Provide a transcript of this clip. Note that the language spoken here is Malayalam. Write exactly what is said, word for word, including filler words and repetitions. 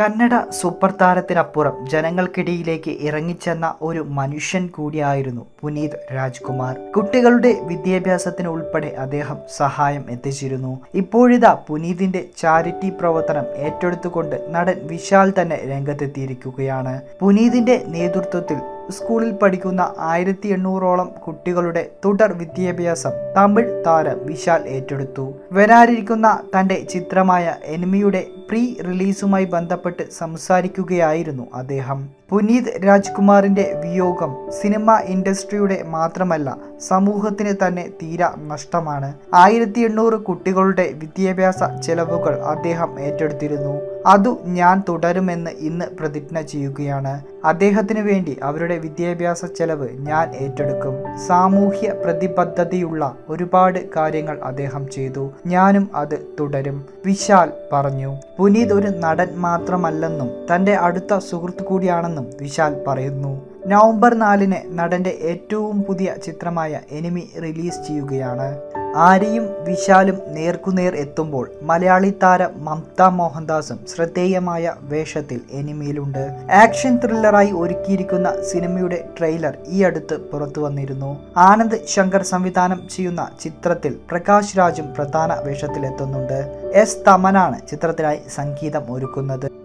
കന്നഡ സൂപ്പർ താരത്തിനപ്പുറം ജനങ്ങൾക്കിടയിലേക്ക് ഇറങ്ങിച്ചെന്ന ഒരു മനുഷ്യൻ കൂടിയായിരുന്നു പുനീത് രാജ്കുമാർ. കുട്ടികളുടെ വിദ്യാഭ്യാസത്തിന് ഉൾപ്പെടെ അദ്ദേഹം സഹായം എത്തിച്ചിരുന്നു. ഇപ്പോഴിതാ പുനീതിന്റെ ചാരിറ്റി പ്രവർത്തനം ഏറ്റെടുത്തുകൊണ്ട് നടൻ വിശാൽ തന്നെ രംഗത്തെത്തിയിരിക്കുകയാണ്. പുനീതിന്റെ നേതൃത്വത്തിൽ സ്കൂളിൽ പഠിക്കുന്ന ആയിരത്തി എണ്ണൂറോളം കുട്ടികളുടെ തുടർ വിദ്യാഭ്യാസം തമിഴ് താരം വിശാൽ ഏറ്റെടുത്തു. വരാനിരിക്കുന്ന തന്റെ ചിത്രമായ എനിമിയുടെ പ്രീ റിലീസുമായി ബന്ധപ്പെട്ട് സംസാരിക്കുകയായിരുന്നു അദ്ദേഹം. പുനീത് രാജ്കുമാറിന്റെ വിയോഗം സിനിമ ഇൻഡസ്ട്രിയുടെ മാത്രമല്ല സമൂഹത്തിന് തന്നെ തീരാ നഷ്ടമാണ്. ആയിരത്തി എണ്ണൂറ് കുട്ടികളുടെ വിദ്യാഭ്യാസ ചെലവുകൾ അദ്ദേഹം ഏറ്റെടുത്തിരുന്നു. അതു ഞാൻ തുടരുമെന്ന് ഇന്ന് പ്രതിജ്ഞ ചെയ്യുകയാണ്. അദ്ദേഹത്തിന് വേണ്ടി അവരുടെ വിദ്യാഭ്യാസ ചെലവ് ഞാൻ ഏറ്റെടുക്കും. സാമൂഹ്യ പ്രതിബദ്ധതയുള്ള ഒരുപാട് കാര്യങ്ങൾ അദ്ദേഹം ചെയ്തു. ഞാനും അത് തുടരും, വിശാൽ പറഞ്ഞു. പുനീത് ഒരു നടൻ മാത്രമല്ലെന്നും തന്റെ അടുത്ത സുഹൃത്തു കൂടിയാണെന്നും വിശാൽ പറയുന്നു. നവംബർ നാലിന് നടന്റെ ഏറ്റവും പുതിയ ചിത്രമായ എനിമി റിലീസ് ചെയ്യുകയാണ്. ആര്യയും വിശാലും നേർക്കുനേർ എത്തുമ്പോൾ മലയാളി താരം മമത മോഹൻദാസും ശ്രദ്ധേയമായ വേഷത്തിൽ എനിമിയിലുണ്ട്. ആക്ഷൻ ത്രില്ലറായി ഒരുക്കിയിരിക്കുന്ന സിനിമയുടെ ട്രെയിലർ ഈ അടുത്ത് പുറത്തു വന്നിരുന്നു. ആനന്ദ് ശങ്കർ സംവിധാനം ചെയ്യുന്ന ചിത്രത്തിൽ പ്രകാശ് രാജും പ്രധാന വേഷത്തിലെത്തുന്നുണ്ട്. എസ് തമനാണ് ചിത്രത്തിനായി സംഗീതം ഒരുക്കുന്നത്.